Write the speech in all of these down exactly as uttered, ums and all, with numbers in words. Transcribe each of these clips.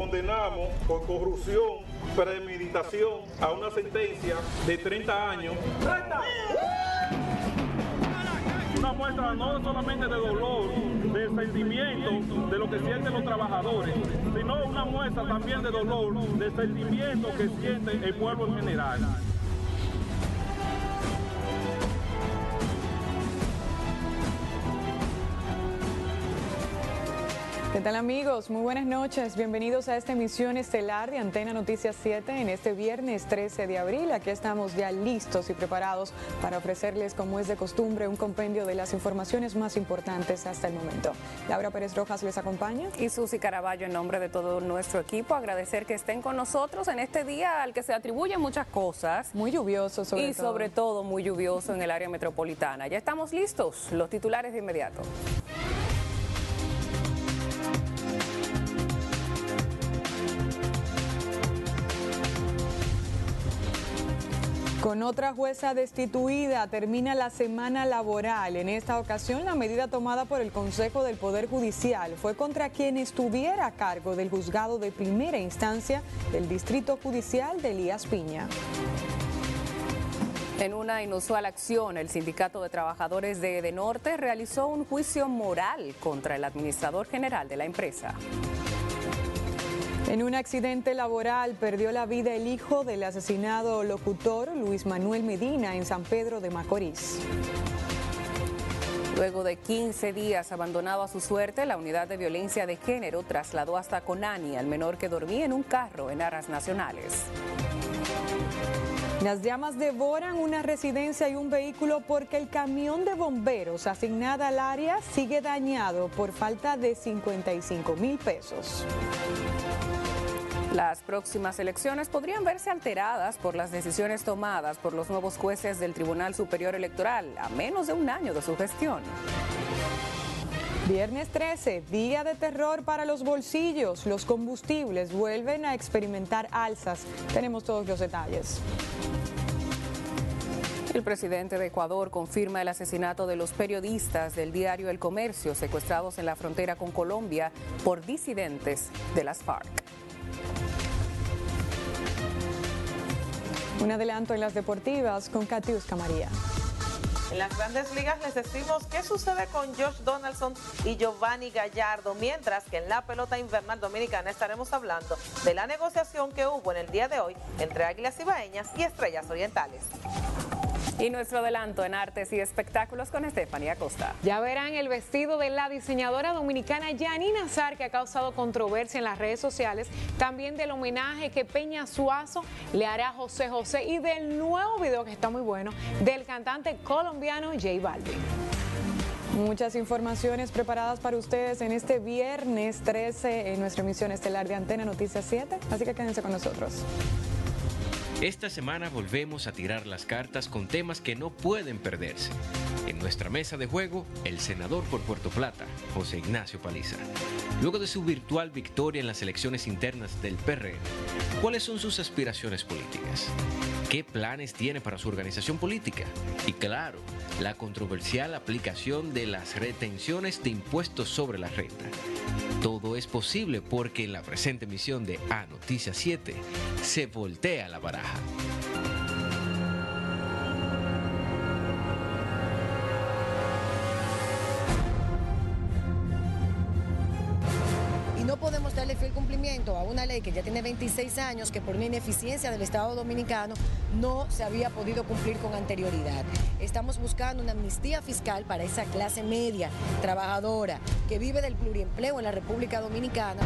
condenamos por corrupción, premeditación a una sentencia de treinta años. ¡treinta! Una muestra no solamente de dolor, de sentimiento, de lo que sienten los trabajadores, sino una muestra también de dolor, de sentimiento que siente el pueblo en general. ¿Qué tal, amigos? Muy buenas noches. Bienvenidos a esta emisión estelar de Antena Noticias siete en este viernes trece de abril. Aquí estamos ya listos y preparados para ofrecerles, como es de costumbre, un compendio de las informaciones más importantes hasta el momento. Laura Pérez Rojas les acompaña. Y Susi Caraballo, en nombre de todo nuestro equipo, agradecer que estén con nosotros en este día al que se atribuyen muchas cosas. Muy lluvioso, sobre y todo. Y sobre todo muy lluvioso en el área metropolitana. Ya estamos listos. Los titulares de inmediato. Con otra jueza destituida termina la semana laboral. En esta ocasión, la medida tomada por el Consejo del Poder Judicial fue contra quien estuviera a cargo del juzgado de primera instancia del Distrito Judicial de Elías Piña. En una inusual acción, el Sindicato de Trabajadores de Edenorte realizó un juicio moral contra el administrador general de la empresa. En un accidente laboral perdió la vida el hijo del asesinado locutor Luis Manuel Medina en San Pedro de Macorís. Luego de quince días abandonado a su suerte, la unidad de violencia de género trasladó hasta Conani al menor que dormía en un carro en Aras Nacionales. Las llamas devoran una residencia y un vehículo porque el camión de bomberos asignado al área sigue dañado por falta de cincuenta y cinco mil pesos. Las próximas elecciones podrían verse alteradas por las decisiones tomadas por los nuevos jueces del Tribunal Superior Electoral a menos de un año de su gestión. Viernes trece, día de terror para los bolsillos. Los combustibles vuelven a experimentar alzas. Tenemos todos los detalles. El presidente de Ecuador confirma el asesinato de los periodistas del diario El Comercio secuestrados en la frontera con Colombia por disidentes de las FARC. Un adelanto en las deportivas con Katiuska María. En las grandes ligas les decimos qué sucede con Josh Donaldson y Giovanni Gallardo, mientras que en la pelota invernal dominicana estaremos hablando de la negociación que hubo en el día de hoy entre Águilas Ibaeñas y Estrellas Orientales. Y nuestro adelanto en artes y espectáculos con Estefanía Costa. Ya verán el vestido de la diseñadora dominicana Yanina Azar, que ha causado controversia en las redes sociales, también del homenaje que Peña Suazo le hará a José José y del nuevo video que está muy bueno del cantante colombiano J Balvin. Muchas informaciones preparadas para ustedes en este viernes trece en nuestra emisión estelar de Antena Noticias siete, así que quédense con nosotros. Esta semana volvemos a tirar las cartas con temas que no pueden perderse. En nuestra mesa de juego, el senador por Puerto Plata, José Ignacio Paliza. Luego de su virtual victoria en las elecciones internas del P R M, ¿cuáles son sus aspiraciones políticas? ¿Qué planes tiene para su organización política? Y claro, la controversial aplicación de las retenciones de impuestos sobre la renta. Todo es posible porque en la presente emisión de A Noticias siete se voltea la baraja. Y no podemos darle fiel cumplimiento a una ley que ya tiene veintiséis años, que por una ineficiencia del Estado Dominicano no se había podido cumplir con anterioridad. Estamos buscando una amnistía fiscal para esa clase media, trabajadora, que vive del pluriempleo en la República Dominicana.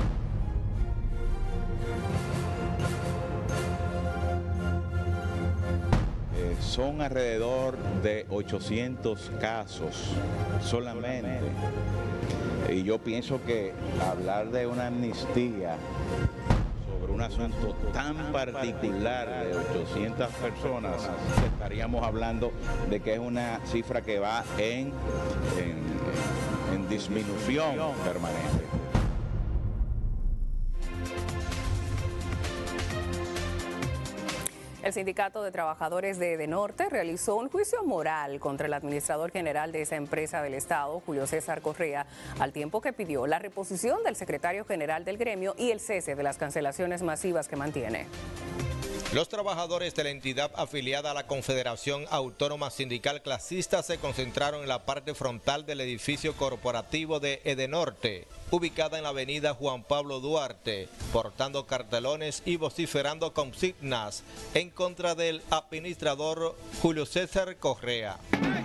Eh, son alrededor de ochocientos casos solamente. Y yo pienso que hablar de una amnistía sobre un asunto tan particular de ochocientas personas, estaríamos hablando de que es una cifra que va en, en, en disminución permanente. El Sindicato de Trabajadores de Edenorte realizó un juicio moral contra el administrador general de esa empresa del Estado, Julio César Correa, al tiempo que pidió la reposición del secretario general del gremio y el cese de las cancelaciones masivas que mantiene. Los trabajadores de la entidad afiliada a la Confederación Autónoma Sindical Clasista se concentraron en la parte frontal del edificio corporativo de Edenorte, ubicada en la avenida Juan Pablo Duarte, portando cartelones y vociferando consignas en contra del administrador Julio César Correa.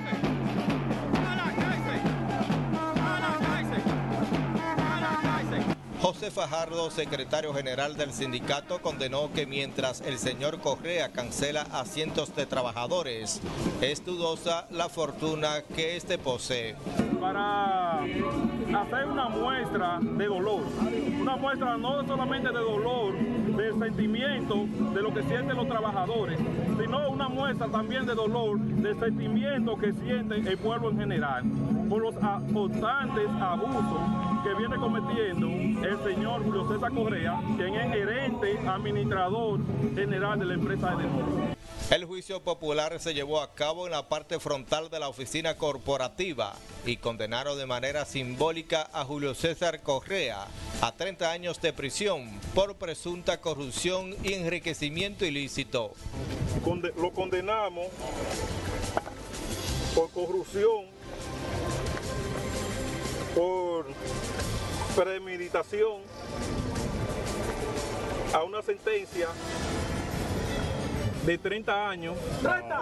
José Fajardo, secretario general del sindicato, condenó que mientras el señor Correa cancela a cientos de trabajadores, es dudosa la fortuna que éste posee. Para hacer una muestra de dolor, una muestra no solamente de dolor, del sentimiento de lo que sienten los trabajadores, sino una muestra también de dolor, del sentimiento que siente el pueblo en general, por los constantes abusos que viene cometiendo el señor Julio César Correa, quien es gerente administrador general de la empresa de Edenorte. El juicio popular se llevó a cabo en la parte frontal de la oficina corporativa y condenaron de manera simbólica a Julio César Correa a treinta años de prisión por presunta corrupción y enriquecimiento ilícito. Conde- lo condenamos por corrupción, por premeditación, a una sentencia de treinta años. ¡treinta!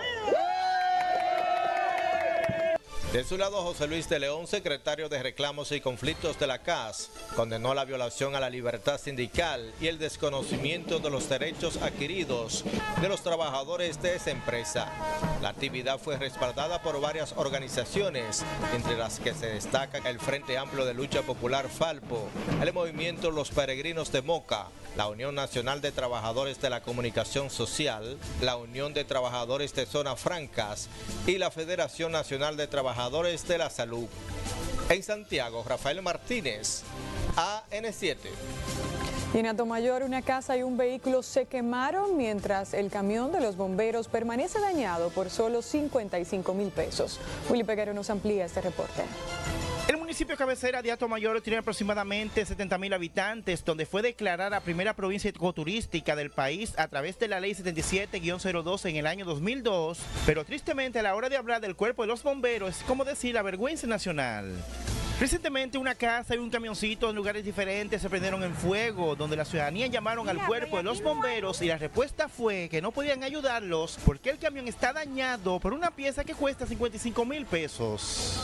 De su lado, José Luis de León, secretario de Reclamos y Conflictos de la C A S, condenó la violación a la libertad sindical y el desconocimiento de los derechos adquiridos de los trabajadores de esa empresa. La actividad fue respaldada por varias organizaciones, entre las que se destacan el Frente Amplio de Lucha Popular Falpo, el Movimiento Los Peregrinos de Moca, la Unión Nacional de Trabajadores de la Comunicación Social, la Unión de Trabajadores de Zonas Francas y la Federación Nacional de Trabajadores de la Salud. En Santiago, Rafael Martínez, A N siete. Y en Atomayor, una casa y un vehículo se quemaron mientras el camión de los bomberos permanece dañado por solo cincuenta y cinco mil pesos. Willy Peguero nos amplía este reporte. El municipio cabecera de Atomayor tiene aproximadamente setenta mil habitantes, donde fue declarada la primera provincia ecoturística del país a través de la ley setenta y siete guión cero dos en el año dos mil dos, pero tristemente a la hora de hablar del cuerpo de los bomberos es como decir la vergüenza nacional. Recientemente una casa y un camioncito en lugares diferentes se prendieron en fuego, donde la ciudadanía llamaron al cuerpo de los bomberos y la respuesta fue que no podían ayudarlos porque el camión está dañado por una pieza que cuesta cincuenta y cinco mil pesos.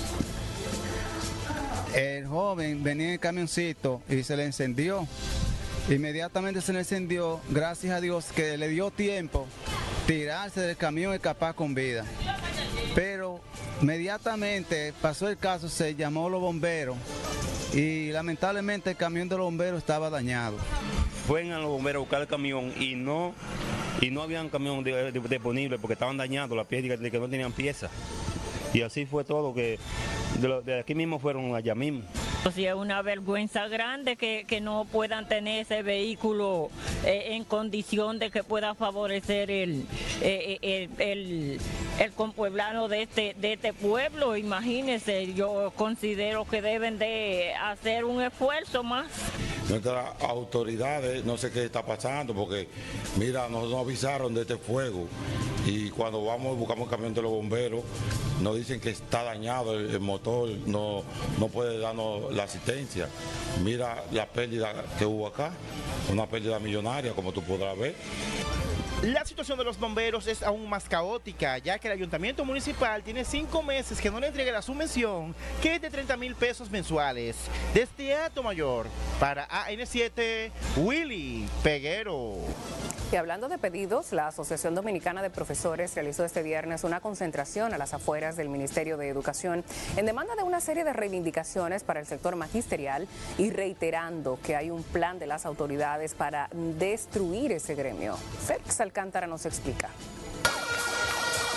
El joven venía en el camioncito y se le encendió. Inmediatamente se le encendió, gracias a Dios que le dio tiempo tirarse del camión y escapar con vida. Pero inmediatamente pasó el caso, se llamó a los bomberos y lamentablemente el camión de los bomberos estaba dañado. Fueron a los bomberos a buscar el camión y no, y no había un camión de, de, disponible porque estaban dañados las piezas de que no tenían piezas. Y así fue todo, que de, lo, de aquí mismo fueron allá mismo. Sí, es una vergüenza grande que, que no puedan tener ese vehículo eh, en condición de que pueda favorecer el, eh, el, el, el compueblano de este, de este pueblo. Imagínense, yo considero que deben de hacer un esfuerzo más. Nuestras autoridades, no sé qué está pasando, porque mira, nos, nos avisaron de este fuego y cuando vamos, buscamos el camión de los bomberos, nos dicen que está dañado el, el motor, no, no puede darnos la asistencia. Mira la pérdida que hubo acá, una pérdida millonaria, como tú podrás ver. La situación de los bomberos es aún más caótica, ya que el ayuntamiento municipal tiene cinco meses que no le entrega la subvención, que es de treinta mil pesos mensuales. Desde Atomayor, para A N siete, Willy Peguero. Y hablando de pedidos, la Asociación Dominicana de Profesores realizó este viernes una concentración a las afueras del Ministerio de Educación en demanda de una serie de reivindicaciones para el sector magisterial y reiterando que hay un plan de las autoridades para destruir ese gremio. Félix Alcántara nos explica. Harry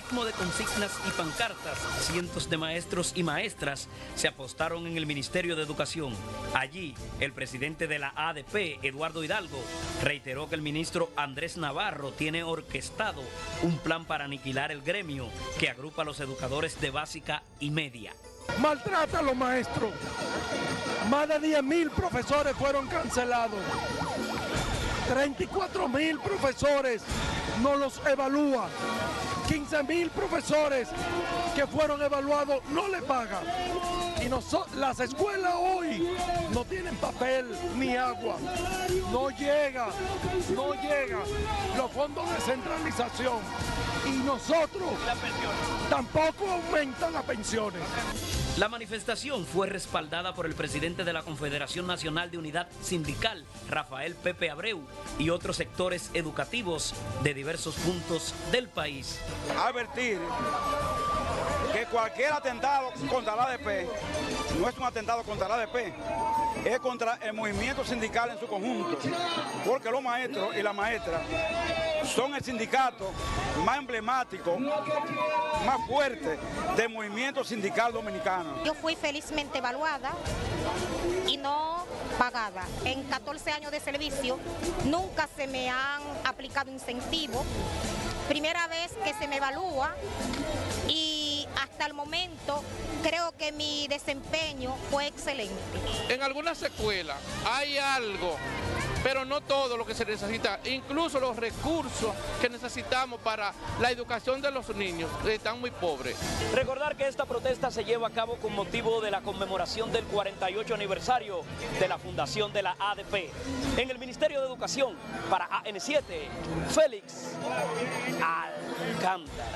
ritmo de consignas y pancartas, cientos de maestros y maestras se apostaron en el Ministerio de Educación. Allí, el presidente de la A D P, Eduardo Hidalgo, reiteró que el ministro Andrés Navarro tiene orquestado un plan para aniquilar el gremio que agrupa a los educadores de básica y media. Maltrata a los maestros. Más de diez mil profesores fueron cancelados. treinta y cuatro mil profesores no los evalúa. quince mil profesores que fueron evaluados no le pagan. Y nosotros, las escuelas hoy no tienen papel ni agua. No llega, no llega los fondos de centralización. Y nosotros tampoco aumentan las pensiones. La manifestación fue respaldada por el presidente de la Confederación Nacional de Unidad Sindical, Rafael Pepe Abreu, y otros sectores educativos de diversos puntos del país. Advertir que cualquier atentado contra la A D P no es un atentado contra la A D P, es contra el movimiento sindical en su conjunto, porque los maestros y las maestras son el sindicato más emblemático, más fuerte del movimiento sindical dominicano. Yo fui felizmente evaluada y no pagada. En catorce años de servicio nunca se me han aplicado incentivos. Primera vez que se me evalúa y hasta el momento creo que mi desempeño fue excelente. En algunas escuelas hay algo, pero no todo lo que se necesita, incluso los recursos que necesitamos para la educación de los niños están muy pobres. Recordar que esta protesta se lleva a cabo con motivo de la conmemoración del cuarenta y ocho aniversario de la fundación de la A D P. En el Ministerio de Educación, para A N siete, Félix Alcántara.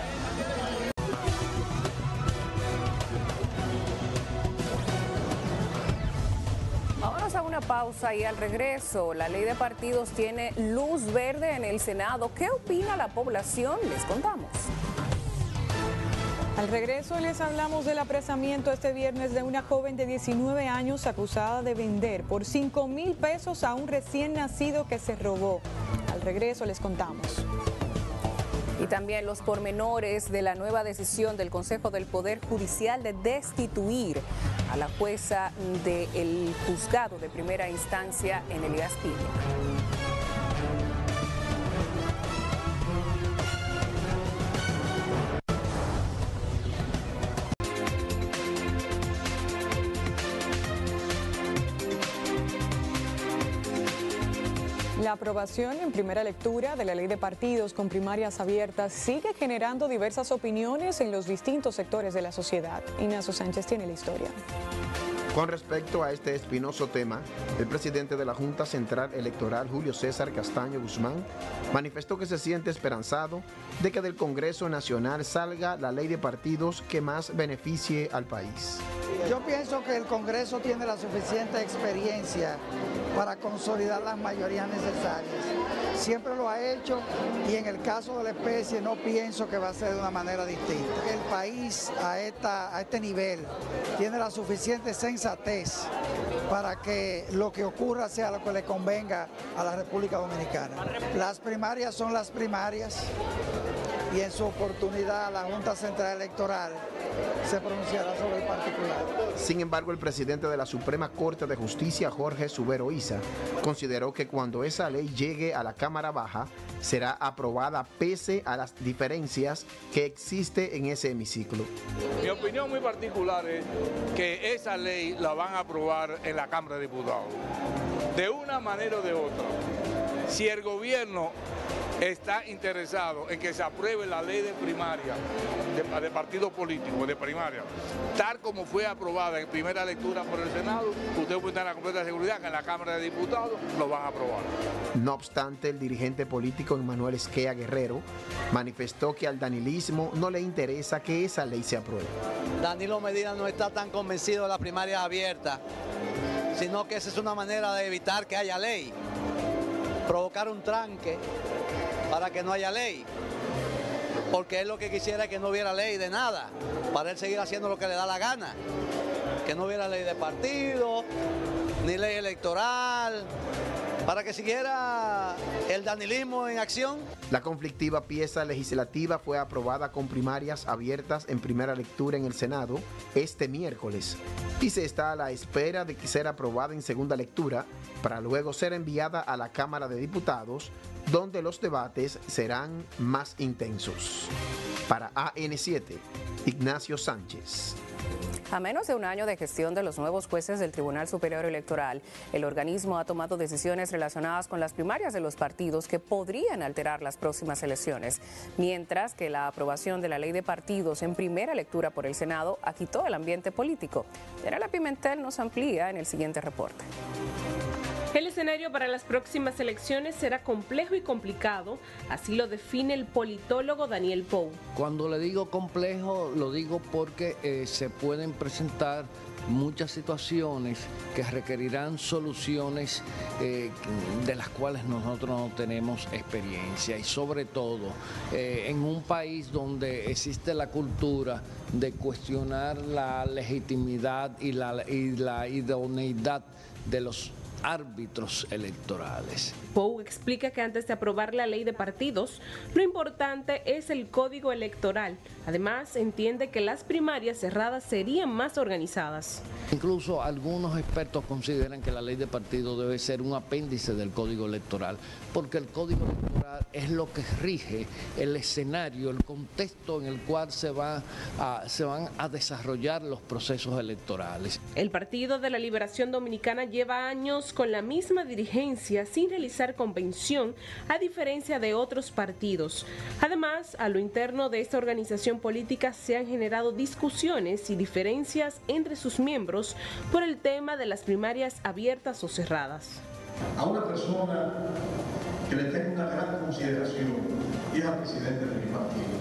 Vámonos a una pausa y al regreso, la ley de partidos tiene luz verde en el Senado. ¿Qué opina la población? Les contamos. Al regreso les hablamos del apresamiento este viernes de una joven de diecinueve años acusada de vender por cinco mil pesos a un recién nacido que se robó. Al regreso les contamos. Y también los pormenores de la nueva decisión del Consejo del Poder Judicial de destituir a la jueza del juzgado de primera instancia en Elías Piña. La aprobación en primera lectura de la ley de partidos con primarias abiertas sigue generando diversas opiniones en los distintos sectores de la sociedad. Ignacio Sánchez tiene la historia. Con respecto a este espinoso tema, el presidente de la Junta Central Electoral, Julio César Castaño Guzmán, manifestó que se siente esperanzado de que del Congreso Nacional salga la ley de partidos que más beneficie al país. Yo pienso que el Congreso tiene la suficiente experiencia para consolidar las mayorías necesarias. Siempre lo ha hecho y en el caso de la especie no pienso que va a ser de una manera distinta. El país a, esta, a este nivel tiene la suficiente sensatez para que lo que ocurra sea lo que le convenga a la República Dominicana. Las primarias son las primarias y en su oportunidad la Junta Central Electoral se pronunciará sobre el particular. Sin embargo, el presidente de la Suprema Corte de Justicia, Jorge Subero Isa, consideró que cuando esa ley llegue a la Cámara Baja, será aprobada pese a las diferencias que existe en ese hemiciclo. Mi opinión muy particular es que esa ley la van a aprobar en la Cámara de Diputados, de una manera o de otra. Si el gobierno está interesado en que se apruebe la ley de primaria, de, de partido político, de primaria, tal como fue aprobada en primera lectura por el Senado, usted puede tener la completa seguridad que en la Cámara de Diputados lo van a aprobar. No obstante, el dirigente político Emmanuel Esquea Guerrero manifestó que al danilismo no le interesa que esa ley se apruebe. Danilo Medina no está tan convencido de la primaria abierta, sino que esa es una manera de evitar que haya ley, provocar un tranque para que no haya ley, porque él lo que quisiera es que no hubiera ley de nada, para él seguir haciendo lo que le da la gana, que no hubiera ley de partido, ni ley electoral, para que siguiera el danilismo en acción. La conflictiva pieza legislativa fue aprobada con primarias abiertas en primera lectura en el Senado este miércoles y se está a la espera de que sea aprobada en segunda lectura para luego ser enviada a la Cámara de Diputados, donde los debates serán más intensos. Para A N siete, Ignacio Sánchez. A menos de un año de gestión de los nuevos jueces del Tribunal Superior Electoral, el organismo ha tomado decisiones relacionadas con las primarias de los partidos que podrían alterar las próximas elecciones, mientras que la aprobación de la ley de partidos en primera lectura por el Senado agitó el ambiente político. Yanela Pimentel nos amplía en el siguiente reporte. El escenario para las próximas elecciones será complejo y complicado, así lo define el politólogo Daniel Pou. Cuando le digo complejo, lo digo porque eh, se pueden presentar muchas situaciones que requerirán soluciones eh, de las cuales nosotros no tenemos experiencia, y sobre todo eh, en un país donde existe la cultura de cuestionar la legitimidad y la, y la idoneidad de los árbitros electorales. Pou explica que antes de aprobar la ley de partidos, lo importante es el código electoral. Además, entiende que las primarias cerradas serían más organizadas. Incluso algunos expertos consideran que la ley de partidos debe ser un apéndice del código electoral, porque el código electoral es lo que rige el escenario, el contexto en el cual se, va a, se van a desarrollar los procesos electorales. El Partido de la Liberación Dominicana lleva años con la misma dirigencia sin realizar convención, a diferencia de otros partidos. Además, a lo interno de esta organización política se han generado discusiones y diferencias entre sus miembros por el tema de las primarias abiertas o cerradas. A una persona que le tengo una gran consideración y es al presidente de mi partido,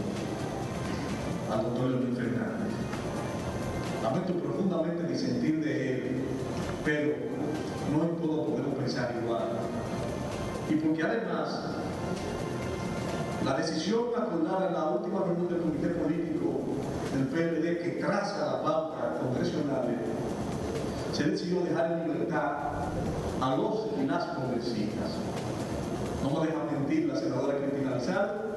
al doctor Leonel Fernández. Lamento profundamente disentir de él, pero no en todo podemos pensar igual. Y porque además la decisión acordada en la última reunión del Comité Político del P L D que traza la pauta congresional, se decidió dejar en libertad a los y las congresistas. No me deja mentir la senadora Cristina Lizardo,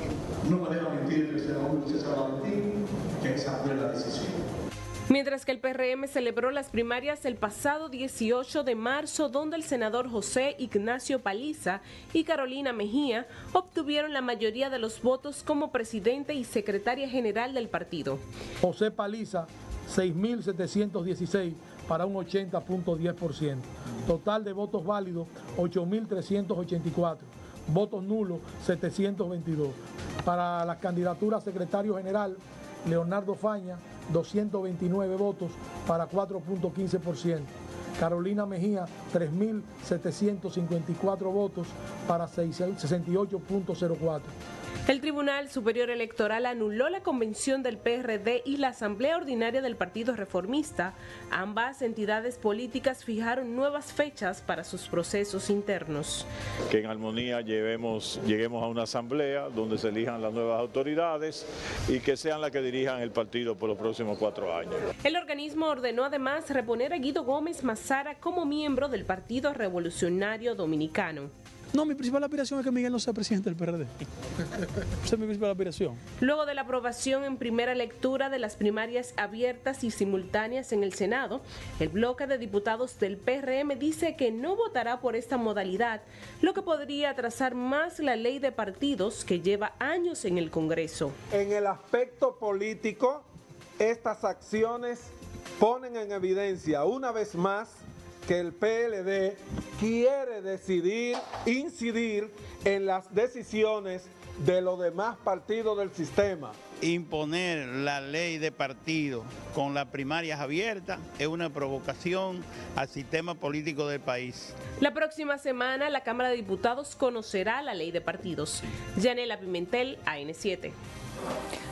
no me deja mentir el senador César Valentín, que esa fue la decisión. Mientras que el P R M celebró las primarias el pasado dieciocho de marzo, donde el senador José Ignacio Paliza y Carolina Mejía obtuvieron la mayoría de los votos como presidente y secretaria general del partido. José Paliza, seis mil setecientos dieciséis para un ochenta punto diez por ciento. Total de votos válidos, ocho mil trescientos ochenta y cuatro. Votos nulos, setecientos veintidós. Para la candidatura a secretario general, Leonardo Faña, doscientos veintinueve votos para cuatro punto quince por ciento. Carolina Mejía, tres mil setecientos cincuenta y cuatro votos para sesenta y ocho punto cero cuatro. El Tribunal Superior Electoral anuló la convención del P R D y la Asamblea Ordinaria del Partido Reformista. Ambas entidades políticas fijaron nuevas fechas para sus procesos internos. Que en armonía llevemos, lleguemos a una asamblea donde se elijan las nuevas autoridades y que sean las que dirijan el partido por los próximos cuatro años. El organismo ordenó además reponer a Guido Gómez Mazara como miembro del Partido Revolucionario Dominicano. No, mi principal aspiración es que Miguel no sea presidente del P R D. Esa es mi principal aspiración. Luego de la aprobación en primera lectura de las primarias abiertas y simultáneas en el Senado, el bloque de diputados del P R M dice que no votará por esta modalidad, lo que podría atrasar más la ley de partidos que lleva años en el Congreso. En el aspecto político, estas acciones ponen en evidencia una vez más que el P L D quiere decidir, incidir en las decisiones de los demás partidos del sistema. Imponer la ley de partido con las primarias abiertas es una provocación al sistema político del país. La próxima semana la Cámara de Diputados conocerá la ley de partidos. Yanela Pimentel, A N siete.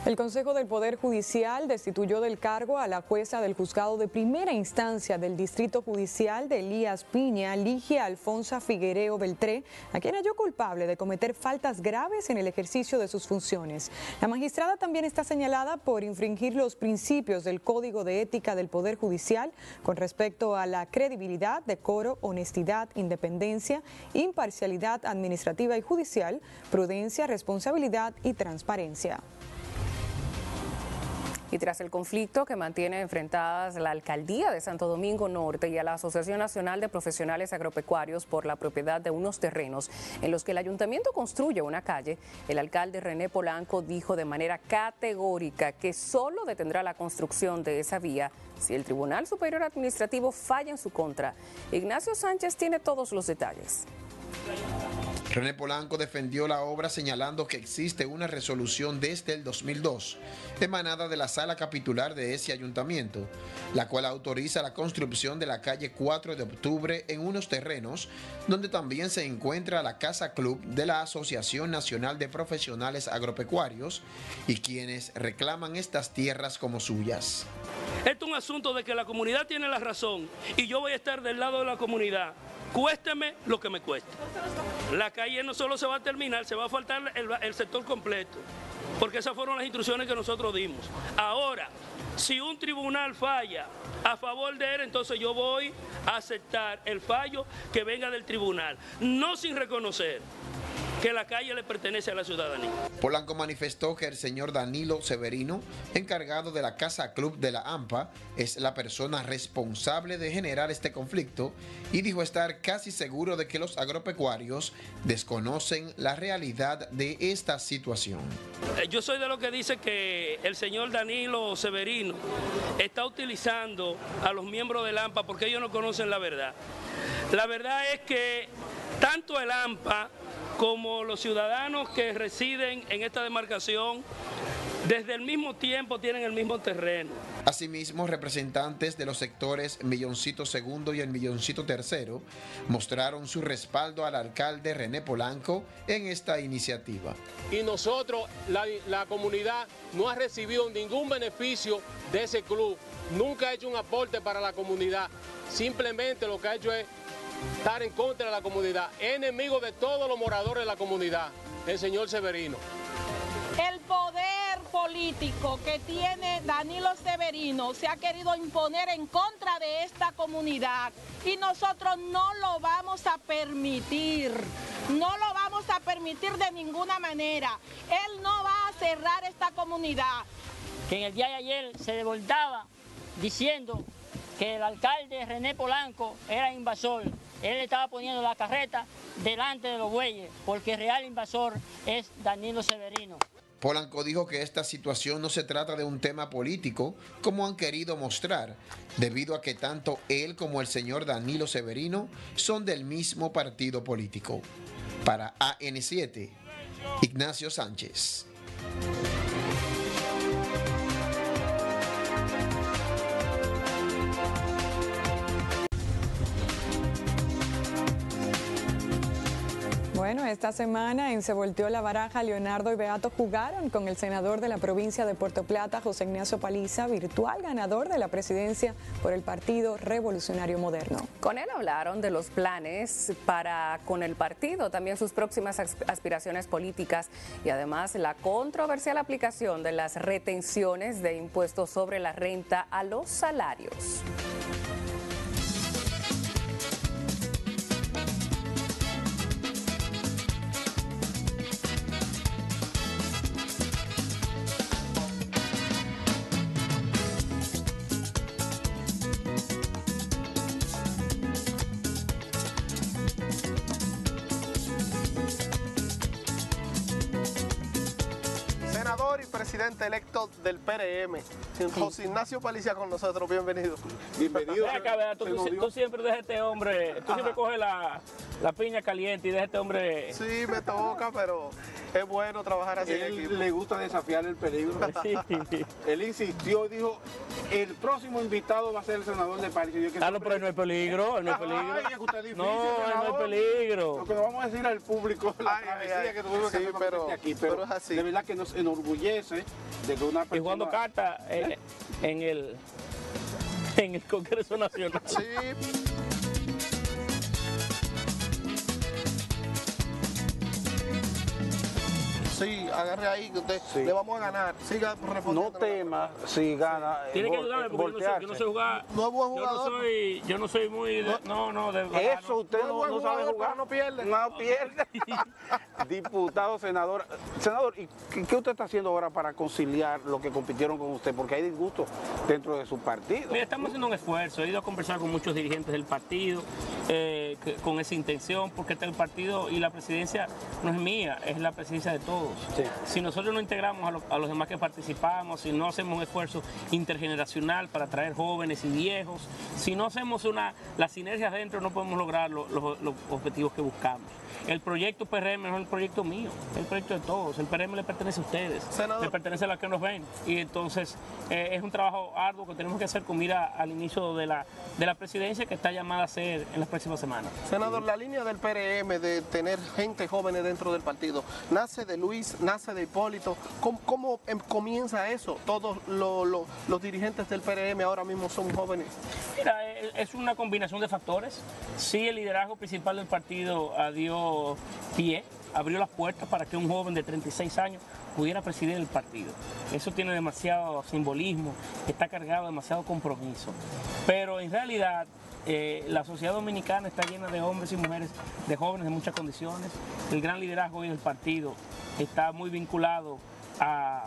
El Consejo del Poder Judicial destituyó del cargo a la jueza del juzgado de primera instancia del Distrito Judicial de Elías Piña, Ligia Alfonsa Figuereo Beltré, a quien halló culpable de cometer faltas graves en el ejercicio de sus funciones. La magistrada también está señalada por infringir los principios del Código de Ética del Poder Judicial con respecto a la credibilidad, decoro, honestidad, independencia, imparcialidad administrativa y judicial, prudencia, responsabilidad y transparencia. Y tras el conflicto que mantiene enfrentadas la Alcaldía de Santo Domingo Norte y a la Asociación Nacional de Profesionales Agropecuarios por la propiedad de unos terrenos en los que el ayuntamiento construye una calle, el alcalde René Polanco dijo de manera categórica que solo detendrá la construcción de esa vía si el Tribunal Superior Administrativo falla en su contra. Ignacio Sánchez tiene todos los detalles. René Polanco defendió la obra señalando que existe una resolución desde el dos mil dos, emanada de la sala capitular de ese ayuntamiento, la cual autoriza la construcción de la calle cuatro de octubre en unos terrenos donde también se encuentra la Casa Club de la Asociación Nacional de Profesionales Agropecuarios y quienes reclaman estas tierras como suyas. Esto es un asunto de que la comunidad tiene la razón y yo voy a estar del lado de la comunidad. Cuésteme lo que me cueste. La calle no solo se va a terminar, se va a faltar el, el sector completo, porque esas fueron las instrucciones que nosotros dimos. Ahora, si un tribunal falla a favor de él, entonces yo voy a aceptar el fallo que venga del tribunal, no sin reconocer que la calle le pertenece a la ciudadanía. Polanco manifestó que el señor Danilo Severino, encargado de la Casa Club de la AMPA, es la persona responsable de generar este conflicto y dijo estar casi seguro de que los agropecuarios desconocen la realidad de esta situación. Yo soy de los que dice que el señor Danilo Severino está utilizando a los miembros del AMPA porque ellos no conocen la verdad. La verdad es que tanto el AMPA como los ciudadanos que residen en esta demarcación, desde el mismo tiempo tienen el mismo terreno. Asimismo, representantes de los sectores Milloncito Segundo y el Milloncito Tercero mostraron su respaldo al alcalde René Polanco en esta iniciativa. Y nosotros, la, la comunidad, no ha recibido ningún beneficio de ese club, nunca ha hecho un aporte para la comunidad, simplemente lo que ha hecho es estar en contra de la comunidad, enemigo de todos los moradores de la comunidad, el señor Severino. El poder político que tiene Danilo Severino se ha querido imponer en contra de esta comunidad y nosotros no lo vamos a permitir, no lo vamos a permitir de ninguna manera. Él no va a cerrar esta comunidad. Que en el día de ayer se desbordaba diciendo que el alcalde René Polanco era invasor. Él estaba poniendo la carreta delante de los bueyes, porque el real invasor es Danilo Severino. Polanco dijo que esta situación no se trata de un tema político, como han querido mostrar, debido a que tanto él como el señor Danilo Severino son del mismo partido político. Para A N siete, Ignacio Sánchez. Bueno, esta semana en Se Volteó la Baraja, Leonardo y Beato jugaron con el senador de la provincia de Puerto Plata, José Ignacio Paliza, virtual ganador de la presidencia por el Partido Revolucionario Moderno. Con él hablaron de los planes para con el partido, también sus próximas aspiraciones políticas y además la controversial aplicación de las retenciones de impuestos sobre la renta a los salarios. Presidente electo del P R M, José Ignacio Paliza con nosotros, bienvenido. Bienvenido. Acá, vea, tú, tú, tú siempre dejas este hombre, tú Ajá. siempre coges la, la piña caliente y dejas este hombre. Sí, me toca, pero es bueno trabajar así. Él en equipo. Le gusta desafiar el peligro. Sí. Él insistió, dijo, el próximo invitado va a ser el senador de Paliza. Ah, no, pero no hay peligro, no hay peligro. Ay, es usted difícil, no, senador. no hay peligro. Lo que nos vamos a decir al público, la ay, travesía ay, que tuvimos sí, que hacer pero, este aquí, pero, pero es así. De verdad que nos enorgullece enorgullece de que una persona... Y jugando carta eh, en, el, en el Congreso Nacional. Sí. Sí, agarre ahí que usted Sí. le vamos a ganar. Siga respondiendo. No tema si gana. Tiene que vol- ayudarme porque yo no, sé, yo no sé jugar. No es buen Yo no jugador. soy, yo no soy muy... de- no, no, de verdad, Eso no. usted No es no, buen no sabe jugador, jugar. pero no pierde. No pierde. Diputado, senador. Senador, ¿y qué qué usted está haciendo ahora para conciliar lo que compitieron con usted? Porque hay disgusto dentro de su partido. Mira, estamos haciendo un esfuerzo. He ido a conversar con muchos dirigentes del partido eh, que- con esa intención, porque este el partido y la presidencia no es mía, es la presidencia de todos. Si nosotros no integramos a, lo- a los demás que participamos, si no hacemos un esfuerzo intergeneracional para traer jóvenes y viejos, si no hacemos una las sinergias dentro, no podemos lograr lo- los, los objetivos que buscamos. El proyecto P R M no es el proyecto mío, es el proyecto de todos. El P R M le pertenece a ustedes, Senador. le pertenece a los que nos ven. Y entonces eh, es un trabajo arduo que tenemos que hacer con mira al inicio de la, de la presidencia que está llamada a ser en las próximas semanas. Senador, la línea del P R M de tener gente joven dentro del partido, ¿nace de Luis, nace de Hipólito? ¿Cómo, cómo em- comienza eso? Todos lo- lo- los dirigentes del P R M ahora mismo son jóvenes. Mira, eh, es una combinación de factores. Sí, el liderazgo principal del partido ah, dio pie, abrió las puertas para que un joven de treinta y seis años pudiera presidir el partido. Eso tiene demasiado simbolismo, está cargado de demasiado compromiso. Pero en realidad eh, la sociedad dominicana está llena de hombres y mujeres, de jóvenes de muchas condiciones. El gran liderazgo hoy del partido está muy vinculado a,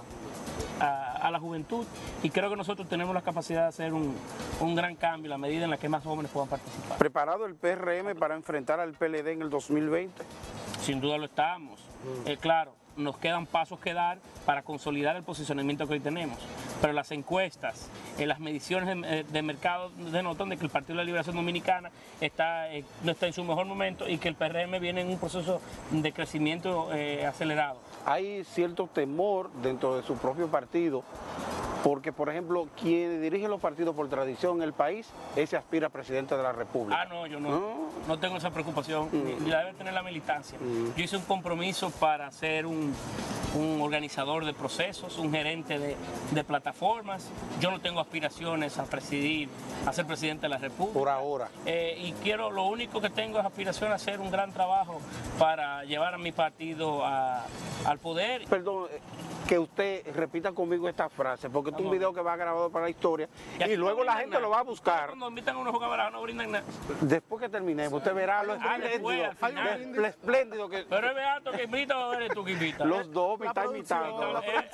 a, a la juventud y creo que nosotros tenemos la capacidad de hacer un, un gran cambio a la medida en la que más jóvenes puedan participar. ¿Preparado el P R M para enfrentar al P L D en el dos mil veinte? Sin duda lo estamos. Eh, claro, nos quedan pasos que dar para consolidar el posicionamiento que hoy tenemos. Pero las encuestas, eh, las mediciones de, de mercado denotan de que el Partido de la Liberación Dominicana está, eh, no está en su mejor momento y que el P R M viene en un proceso de crecimiento eh, acelerado. Hay cierto temor dentro de su propio partido, porque, por ejemplo, quien dirige los partidos por tradición en el país, ese aspira a presidente de la República. Ah, no, yo no, no tengo esa preocupación, ni, ni la debe tener la militancia. Yo hice un compromiso para ser un, un organizador de procesos, un gerente de, de plataformas. Yo no tengo aspiraciones a presidir, a ser presidente de la República. Por ahora. Eh, y quiero, lo único que tengo es aspiración a hacer un gran trabajo para llevar a mi partido a, al poder. Perdón, eh, que usted repita conmigo esta frase, porque es un video que va grabado para la historia y, luego la gente lo va a buscar. Cuando invitan a unos jugadores no brindan nada. Después que terminemos, usted verá lo Ah, después, espléndido, al final. lo espléndido que... Pero es Beato que invita o eres tú que invitas. Los dos, mitad y mitad. Eh,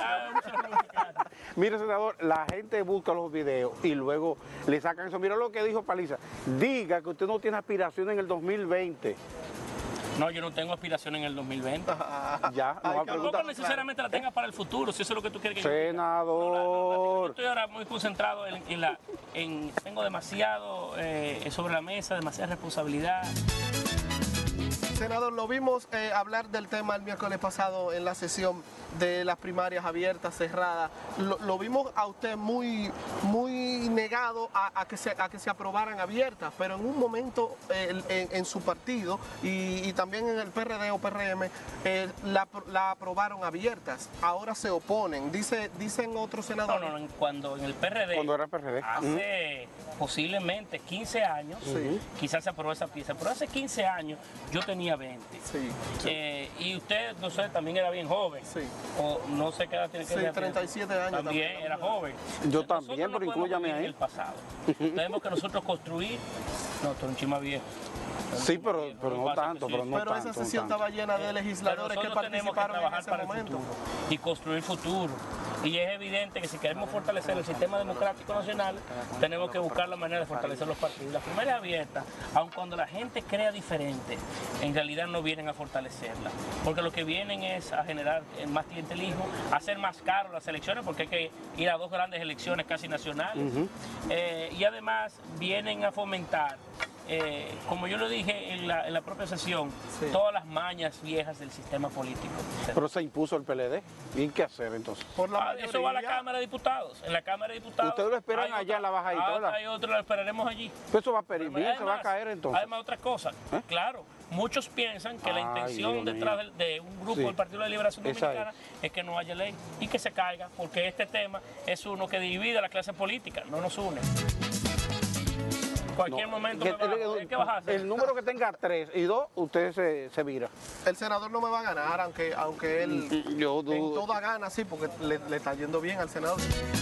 ah, Mire, senador, la gente busca los videos y luego le sacan eso. Mira lo que dijo Paliza. Diga que usted no tiene aspiración en el dos mil veinte. No, yo no tengo aspiración en el dos mil veinte. Ya, no va a Tampoco preguntar. necesariamente la tenga para el futuro, si eso es lo que tú quieres que yo diga. Senador. Yo estoy ahora muy concentrado en, en la... En, tengo demasiado eh, sobre la mesa, demasiada responsabilidad. Senador, lo vimos eh, hablar del tema el miércoles pasado en la sesión de las primarias abiertas, cerradas. Lo, lo vimos a usted muy, muy negado a, a, que se, a que se aprobaran abiertas, pero en un momento eh, en, en su partido y, y también en el P R D o P R M eh, la, la aprobaron abiertas. Ahora se oponen. Dice, dicen otros senadores. No, no, cuando en el P R D, Cuando era P R D. hace posiblemente quince años, Sí. quizás se aprobó esa pieza, pero hace quince años yo tenía veinte. Sí. Eh, y usted, no sé, también era bien joven. Sí. O no sé qué edad tiene que Sí, ser. treinta y siete años También, también. era joven. Yo Nosotros también, no pero podemos inclúyame vivir ahí. en el pasado. Tenemos que nosotros construir. No, tú eres un chima viejo. Sí, pero, pero no tanto, pero no Pero tanto. esa no sesión tanto. estaba llena de Pero legisladores que nosotros tenemos que participaron en trabajar ese para el momento. futuro y construir futuro. Y es evidente que si queremos fortalecer el sistema democrático nacional, tenemos que buscar la manera de fortalecer los partidos. Las primarias abiertas, aun cuando la gente crea diferente, en realidad no vienen a fortalecerla. Porque lo que vienen es a generar más clientelismo, a hacer más caro las elecciones, porque hay que ir a dos grandes elecciones casi nacionales. Ujú. Eh, y además vienen a fomentar eh, como yo lo dije en la, en la propia sesión, sí. todas las mañas viejas del sistema político. Pero se impuso el P L D. ¿Y qué hacer entonces? Por la ah, eso va a la Cámara de Diputados. En la Cámara de Diputados. Ustedes lo esperan allá otra, en la bajadita, ah, ¿verdad? Hay otro, lo esperaremos allí. Pero eso va a perimir, se va a caer entonces. Además, otra cosa, ¿Eh? claro. Muchos piensan que Ay, la intención Dios detrás de, de un grupo sí. del Partido de la Liberación Dominicana es. es que no haya ley y que se caiga, porque este tema es uno que divide a la clase política, no nos une. En cualquier no, momento, que, me bajo, el, ¿qué vas a hacer? El número que tenga tres y dos, usted se, se vira. El senador no me va a ganar, aunque, aunque él Yo, en toda gana, sí, porque le, le está yendo bien al senador.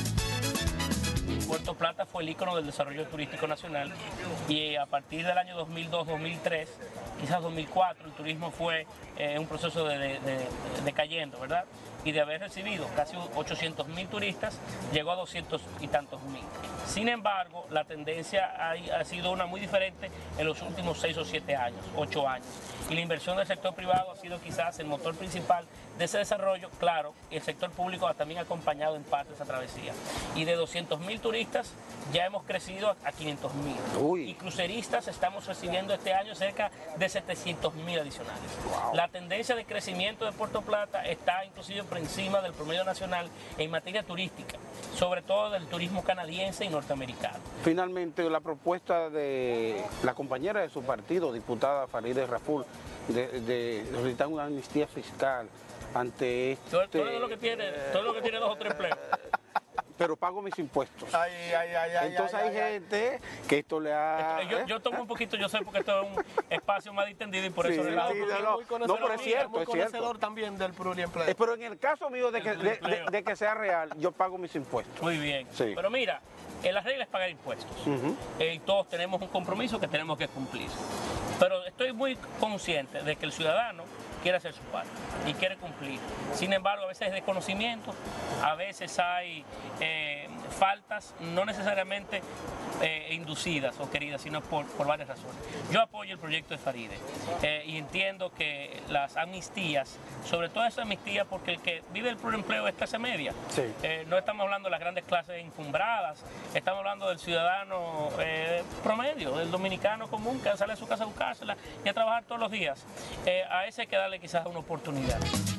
Puerto Plata fue el ícono del desarrollo turístico nacional y a partir del año dos mil dos, dos mil tres, quizás dos mil cuatro, el turismo fue eh, un proceso de, de, de, de cayendo, ¿verdad? Y de haber recibido casi ochocientos mil turistas, llegó a doscientos y tantos mil. Sin embargo, la tendencia ha, ha sido una muy diferente en los últimos seis o siete años, ocho años. Y la inversión del sector privado ha sido quizás el motor principal de ese desarrollo. Claro, el sector público también ha acompañado en parte esa travesía. Y de doscientos mil turistas ya hemos crecido a quinientos mil. Y cruceristas estamos recibiendo este año cerca de setecientos mil adicionales. Wow. La tendencia de crecimiento de Puerto Plata está inclusive por encima del promedio nacional en materia turística, sobre todo del turismo canadiense y norteamericano. Finalmente, la propuesta de la compañera de su partido, diputada Farideh Raful, de, de solicitar una amnistía fiscal ante este... Todo, todo, lo que tiene, todo lo que tiene dos o tres empleos. Pero pago mis impuestos. Ay, ay, ay, Entonces ay, hay ay, gente ay. que esto le ha... Yo, yo tomo un poquito, yo sé porque esto es un espacio más distendido y por eso... Sí, le sí, no, muy no, pero es cierto, muy es conocedor cierto. también del pluriempleo. Eh, pero en el caso mío de que, de, de, de que sea real, yo pago mis impuestos. Muy bien. Sí. Pero mira, en las reglas es pagar impuestos. Uh-huh. eh, todos tenemos un compromiso que tenemos que cumplir. Pero estoy muy consciente de que el ciudadano quiere hacer su parte y quiere cumplir. Sin embargo, a veces hay desconocimiento, a veces hay eh, faltas, no necesariamente eh, inducidas o queridas, sino por, por varias razones. Yo apoyo el proyecto de Farideh eh, y entiendo que las amnistías, sobre todo esa amnistía porque el que vive el pluriempleo es clase media. Sí. Eh, no estamos hablando de las grandes clases encumbradas, estamos hablando del ciudadano eh, promedio, del dominicano común que sale a su casa a buscársela y a trabajar todos los días. Eh, a ese hay que darle quizás una oportunidad.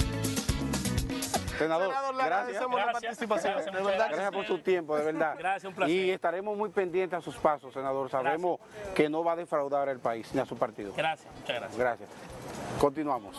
Senador, Senador, le agradecemos gracias. la participación. Gracias, de verdad. Gracias por su tiempo, de verdad. Gracias, un placer. Y estaremos muy pendientes a sus pasos, senador. Sabemos gracias. que no va a defraudar al país ni a su partido. Gracias, muchas gracias. Gracias. Continuamos.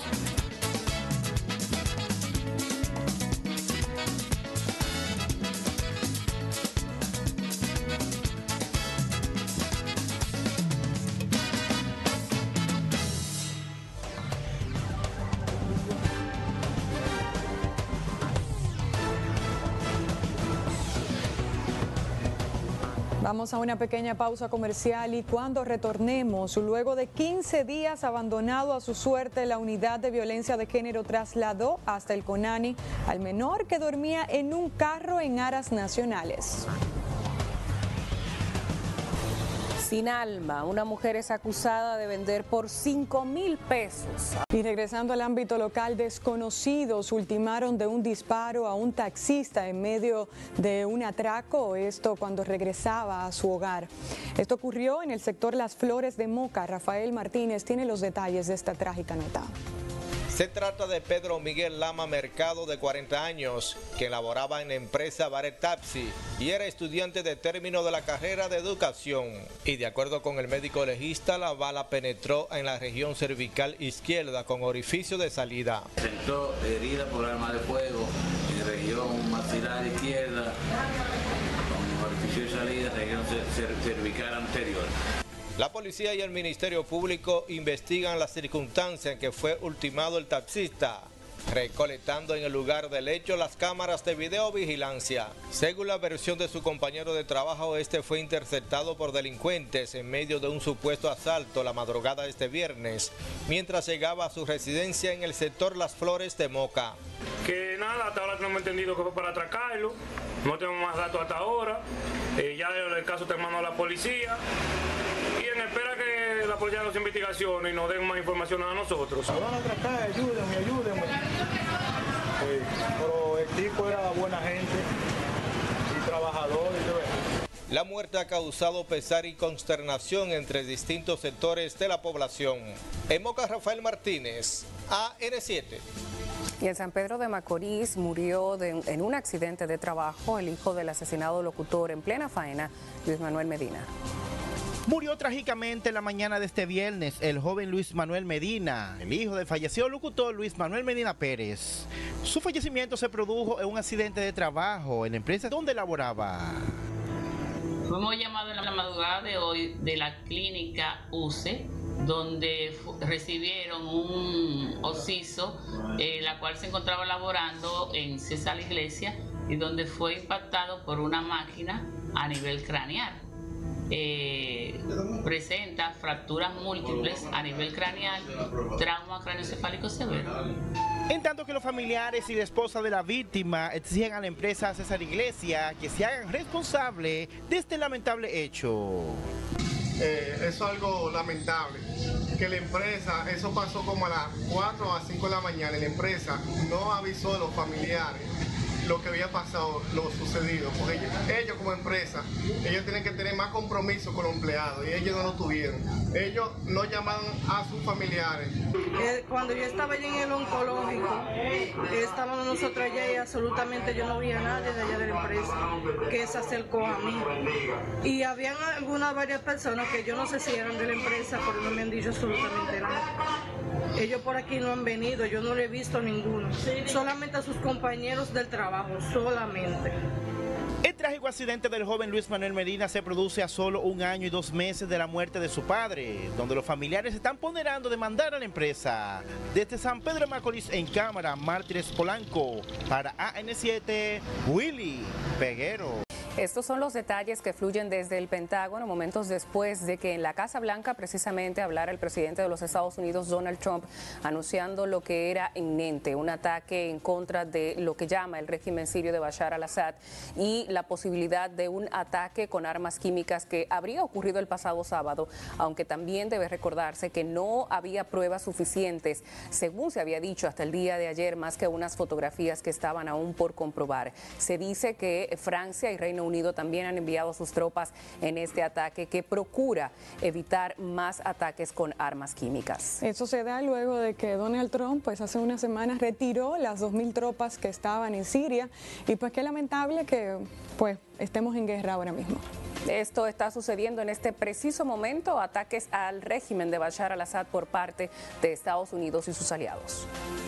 Vamos a una pequeña pausa comercial y cuando retornemos, luego de quince días abandonado a su suerte, la unidad de violencia de género trasladó hasta el CONANI al menor que dormía en un carro en aras nacionales. Sin alma, una mujer es acusada de vender por cinco mil pesos. Y regresando al ámbito local, desconocidos ultimaron de un disparo a un taxista en medio de un atraco, esto cuando regresaba a su hogar. Esto ocurrió en el sector Las Flores de Moca. Rafael Martínez tiene los detalles de esta trágica nota. Se trata de Pedro Miguel Lama Mercado, de cuarenta años, que laboraba en la empresa Baret Taxi y era estudiante de término de la carrera de educación. Y de acuerdo con el médico legista, la bala penetró en la región cervical izquierda con orificio de salida. Presentó herida por arma de fuego en región maxilar izquierda con orificio de salida, región cervical anterior. La policía y el Ministerio Público investigan las circunstancias en que fue ultimado el taxista, recolectando en el lugar del hecho las cámaras de videovigilancia. Según la versión de su compañero de trabajo, este fue interceptado por delincuentes en medio de un supuesto asalto la madrugada de este viernes, mientras llegaba a su residencia en el sector Las Flores de Moca. Que nada, hasta ahora no hemos entendido que fue para atracarlo, no tenemos más datos hasta ahora, eh, ya el caso está en manos de la policía. Y en espera que la policía haga sus investigaciones y nos den más información a nosotros. Me van a atracar, ayúdenme, ayúdenme. Sí, pero el tipo era buena gente y trabajador y todo eso. La muerte ha causado pesar y consternación entre distintos sectores de la población. En Moca, Rafael Martínez, A N siete. Y en San Pedro de Macorís murió de, en un accidente de trabajo el hijo del asesinado locutor en plena faena, Luis Manuel Medina. Murió trágicamente la mañana de este viernes el joven Luis Manuel Medina, el hijo del fallecido locutor Luis Manuel Medina Pérez. Su fallecimiento se produjo en un accidente de trabajo en la empresa donde laboraba. Fuimos llamados en la madrugada de hoy de la clínica U C E, donde recibieron un occiso, eh, la cual se encontraba laborando en César Iglesia y donde fue impactado por una máquina a nivel craneal. Eh, presenta fracturas múltiples a nivel craneal, trauma craneoencefálico severo. En tanto que los familiares y la esposa de la víctima exigen a la empresa César Iglesia que se hagan responsable de este lamentable hecho. Eh, eso es algo lamentable, que la empresa, eso pasó como a las cuatro o a las cinco de la mañana, y la empresa no avisó a los familiares lo que había pasado, lo sucedido, porque ellos, ellos como empresa, ellos tienen que tener más compromiso con los empleados y ellos no lo tuvieron. Ellos no llamaron a sus familiares. Eh, cuando yo estaba allí en el oncológico, estábamos nosotros allá y absolutamente yo no vi a nadie de allá de la empresa que se acercó a mí. Y habían algunas varias personas que yo no sé si eran de la empresa, pero no me han dicho absolutamente nada. Ellos por aquí no han venido, yo no le he visto a ninguno, solamente a sus compañeros del trabajo, solamente. El trágico accidente del joven Luis Manuel Medina se produce a solo un año y dos meses de la muerte de su padre, donde los familiares están ponderando demandar a la empresa. Desde San Pedro de Macorís en cámara, Mártires Polanco, para A N siete, Willy Peguero. Estos son los detalles que fluyen desde el Pentágono momentos después de que en la Casa Blanca precisamente hablara el presidente de los Estados Unidos, Donald Trump, anunciando lo que era inminente, un ataque en contra de lo que llama el régimen sirio de Bashar al-Assad y la posibilidad de un ataque con armas químicas que habría ocurrido el pasado sábado, aunque también debe recordarse que no había pruebas suficientes, según se había dicho hasta el día de ayer, más que unas fotografías que estaban aún por comprobar. Se dice que Francia y Reino Unido también han enviado sus tropas en este ataque que procura evitar más ataques con armas químicas. Eso se da luego de que Donald Trump pues hace unas semanas retiró las dos mil tropas que estaban en Siria y pues qué lamentable que pues estemos en guerra ahora mismo. Esto está sucediendo en este preciso momento, ataques al régimen de Bashar al-Assad por parte de Estados Unidos y sus aliados.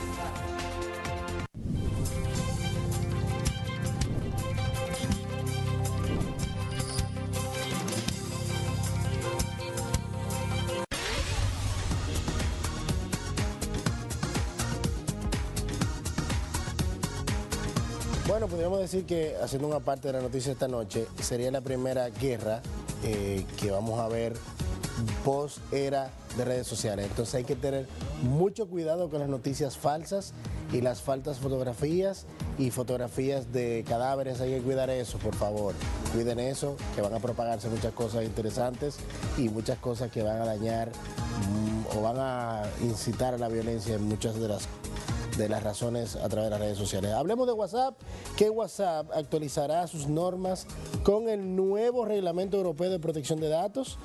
Bueno, podríamos decir que, haciendo una parte de la noticia esta noche, sería la primera guerra eh, que vamos a ver post era de redes sociales. Entonces hay que tener mucho cuidado con las noticias falsas y las falsas fotografías y fotografías de cadáveres. Hay que cuidar eso, por favor. Cuiden eso, que van a propagarse muchas cosas interesantes y muchas cosas que van a dañar mmm, o van a incitar a la violencia en muchas de las de las razones a través de las redes sociales. Hablemos de WhatsApp, que WhatsApp actualizará sus normas con el nuevo Reglamento Europeo de Protección de Datos.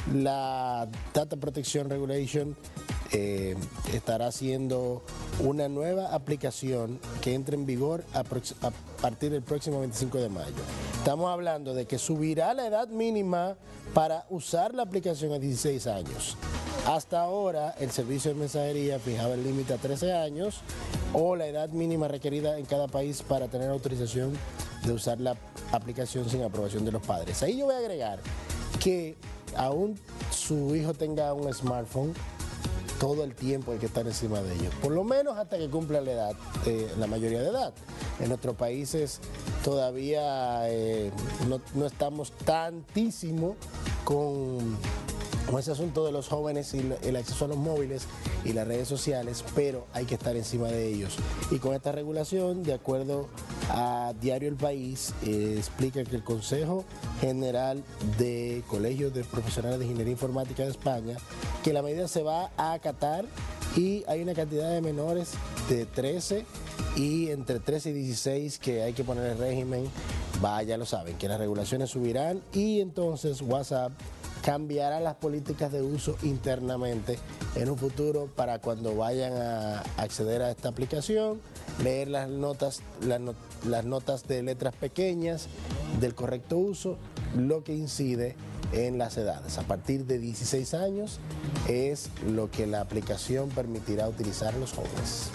La Data Protection Regulation eh, estará haciendo una nueva aplicación que entre en vigor a, a partir del próximo veinticinco de mayo. Estamos hablando de que subirá la edad mínima para usar la aplicación a dieciséis años. Hasta ahora, el servicio de mensajería fijaba el límite a trece años o la edad mínima requerida en cada país para tener autorización de usar la aplicación sin aprobación de los padres. Ahí yo voy a agregar que aún su hijo tenga un smartphone, todo el tiempo hay que estar encima de ellos, por lo menos hasta que cumpla la edad, eh, la mayoría de edad. En nuestros países todavía eh, no, no estamos tantísimo con... con ese asunto de los jóvenes y el acceso a los móviles y las redes sociales, pero hay que estar encima de ellos. Y con esta regulación, de acuerdo a Diario El País, eh, explica que el Consejo General de Colegios de Profesionales de Ingeniería Informática de España, que la medida se va a acatar y hay una cantidad de menores de trece y entre trece y dieciséis que hay que poner el régimen va, ya lo saben, que las regulaciones subirán y entonces WhatsApp cambiará las políticas de uso internamente en un futuro para cuando vayan a acceder a esta aplicación, leer las notas, las, not, las notas de letras pequeñas del correcto uso, lo que incide en las edades. A partir de dieciséis años es lo que la aplicación permitirá utilizar a los jóvenes.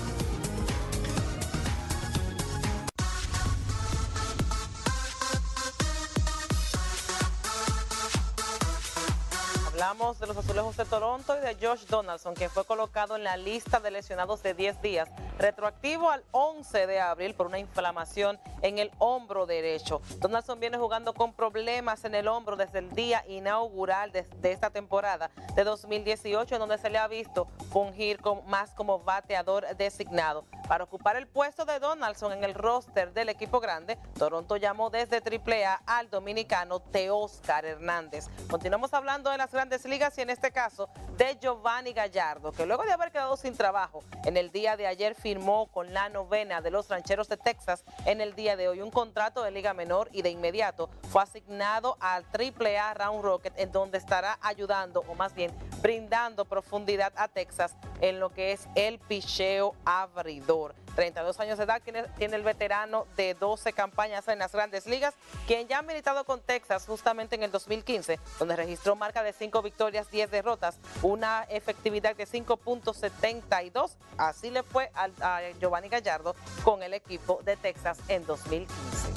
Hablamos de los Azulejos de Toronto y de Josh Donaldson, quien fue colocado en la lista de lesionados de diez días, retroactivo al once de abril por una inflamación en el hombro derecho. Donaldson viene jugando con problemas en el hombro desde el día inaugural de, de esta temporada de dos mil dieciocho, en donde se le ha visto fungir con, más como bateador designado. Para ocupar el puesto de Donaldson en el roster del equipo grande, Toronto llamó desde triple A al dominicano Teóscar Hernández. Continuamos hablando de las grandes ligas y en este caso de Giovanny Gallardo, que luego de haber quedado sin trabajo en el día de ayer firmó con la novena de los Rancheros de Texas en el día de hoy un contrato de liga menor y de inmediato fue asignado al triple A Round Rocket, en donde estará ayudando o más bien brindando profundidad a Texas en lo que es el picheo abridor. treinta y dos años de edad tiene, tiene el veterano de doce campañas en las grandes ligas, quien ya ha militado con Texas justamente en el dos mil quince, donde registró marca de cinco victorias, diez derrotas, una efectividad de cinco punto setenta y dos. Así le fue a, a Giovanny Gallardo con el equipo de Texas en dos mil quince.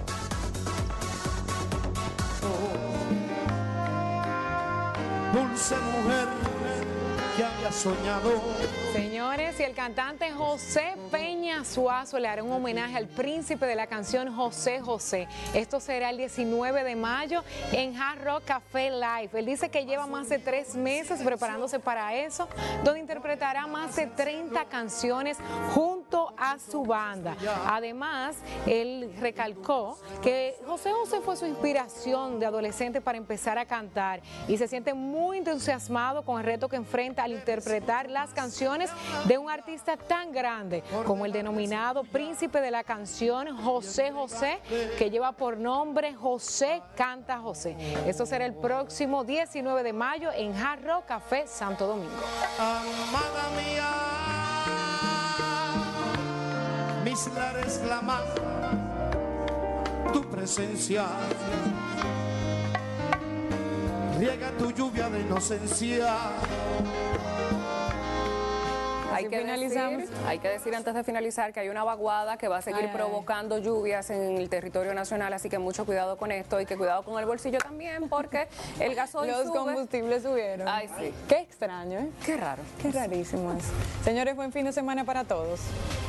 Dulce mujer que había soñado. Señores, y el cantante José Peña Suazo le hará un homenaje al príncipe de la canción José José. Esto será el diecinueve de mayo en Hard Rock Café Live. Él dice que lleva más de tres meses preparándose para eso, donde interpretará más de treinta canciones junto a su banda. Además, él recalcó que José José fue su inspiración de adolescente para empezar a cantar y se siente muy entusiasmado con el reto que enfrenta al interpretar las canciones de un artista tan grande como el denominado príncipe de la canción José José, que lleva por nombre José Canta José. Esto será el próximo diecinueve de mayo en Hard Rock Café Santo Domingo. Amada mía, mis lares claman tu presencia, riega tu lluvia de inocencia. Hay que, decir, hay que decir antes de finalizar que hay una vaguada que va a seguir ay, provocando ay. lluvias en el territorio nacional, así que mucho cuidado con esto y que cuidado con el bolsillo también, porque el gasoil Los sube. combustibles subieron. Ay, sí. Qué extraño, ¿eh? Qué raro. Qué rarísimo eso. Señores, buen fin de semana para todos.